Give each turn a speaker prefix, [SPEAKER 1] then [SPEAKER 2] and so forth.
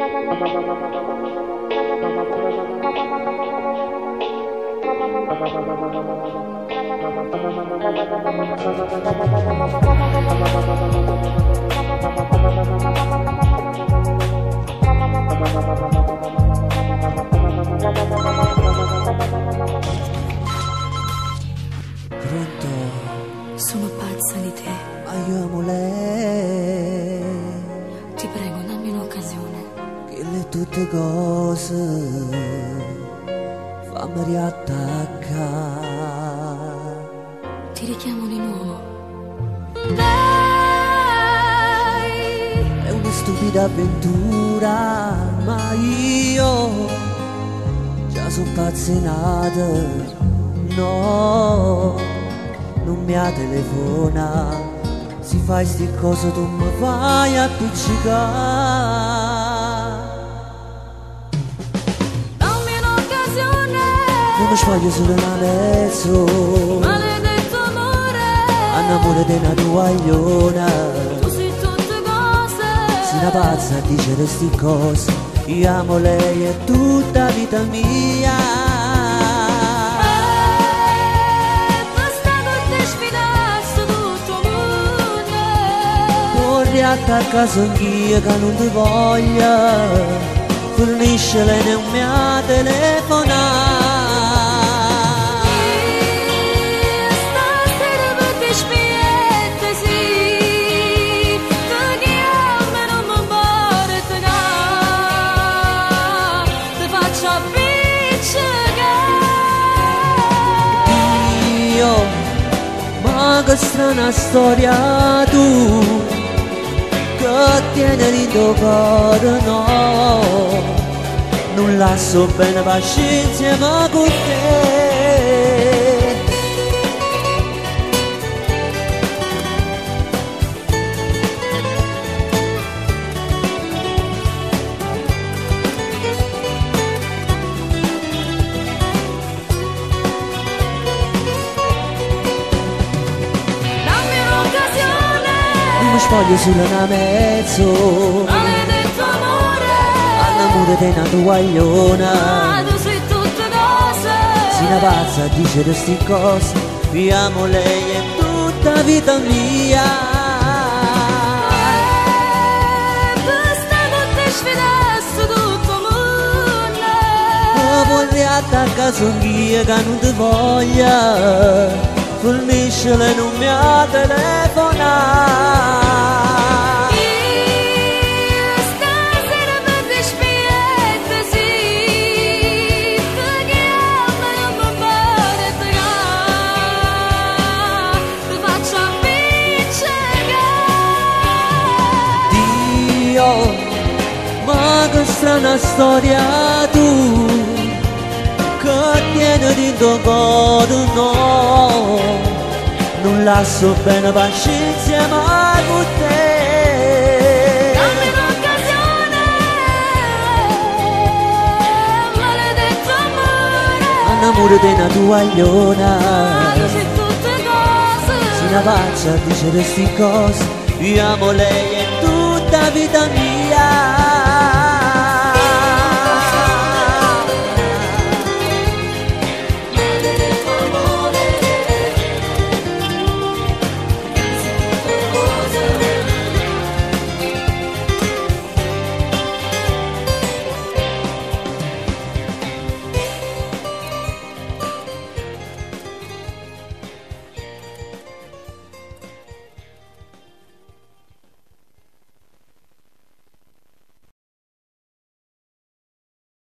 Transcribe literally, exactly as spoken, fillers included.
[SPEAKER 1] Pronto?
[SPEAKER 2] Sono pazza di te.
[SPEAKER 1] Ma io amo lei.
[SPEAKER 2] Ti prego, dammi un'occasione.
[SPEAKER 1] Che le tutte cose fammi riattaccare.
[SPEAKER 2] Ti richiamo di nuovo.
[SPEAKER 1] Dai! È una stupida avventura, ma io già sono pazzinata. No, non mi ha telefona. Si fai sti cose tu mi fai appiccicare.
[SPEAKER 2] Dammi un'occasione.
[SPEAKER 1] Non mi sbaglio solo una mezzo.
[SPEAKER 2] Maledetto amore.
[SPEAKER 1] Annamore di una tovagliona.
[SPEAKER 2] Tu sei tutte cose.
[SPEAKER 1] Si una pazza a dicere sti cose. Io amo lei è tutta vita mia. Riattacca anch'io che non ti voglia, forniscele non mi ha telefonare.
[SPEAKER 2] Stasera per te spiette sì, ti chiamo e non mi importa che ti faccio appiccicare.
[SPEAKER 1] Io, ma che strana storia tu, che tiene di tuo cuore, no, non la so bene pazienza ma con te.
[SPEAKER 2] Dammi un'occasione.
[SPEAKER 1] Non mi spoglio solo una mezzo.
[SPEAKER 2] Maledetto amore.
[SPEAKER 1] Annamore di una tovagliona.
[SPEAKER 2] Ah, tu sei tutte cose.
[SPEAKER 1] Si una pazza a dicere sti cose. Io amo lei è tutta vita mia.
[SPEAKER 2] Questa notte sfidasse tutto il mondo.
[SPEAKER 1] Ma vorrei attaccare anch'io che non ti voglia, forniscele non mi ha telefonare.
[SPEAKER 2] Stasera per te spiette sì, ti chiamo e non mi importa che ti faccio appiccicare.
[SPEAKER 1] Dio, ma che strana storia tu, che tiene di tuo cuore, no, non la so bene pazienza ma con te.
[SPEAKER 2] Dammi un'occasione, maledetto amore.
[SPEAKER 1] Annamore di una tovagliona.
[SPEAKER 2] Tu sei tutte cose.
[SPEAKER 1] Si una pazza a dicere sti cose. Io amo lei è tutta vita mia.